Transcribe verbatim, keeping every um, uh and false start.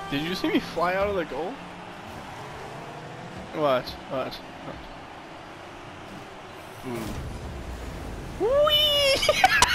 Did you see me fly out of the goal? Watch, watch. watch. Boom. Whee!